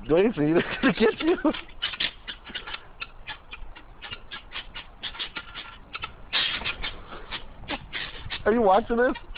Gracie, look at you. Are you watching this?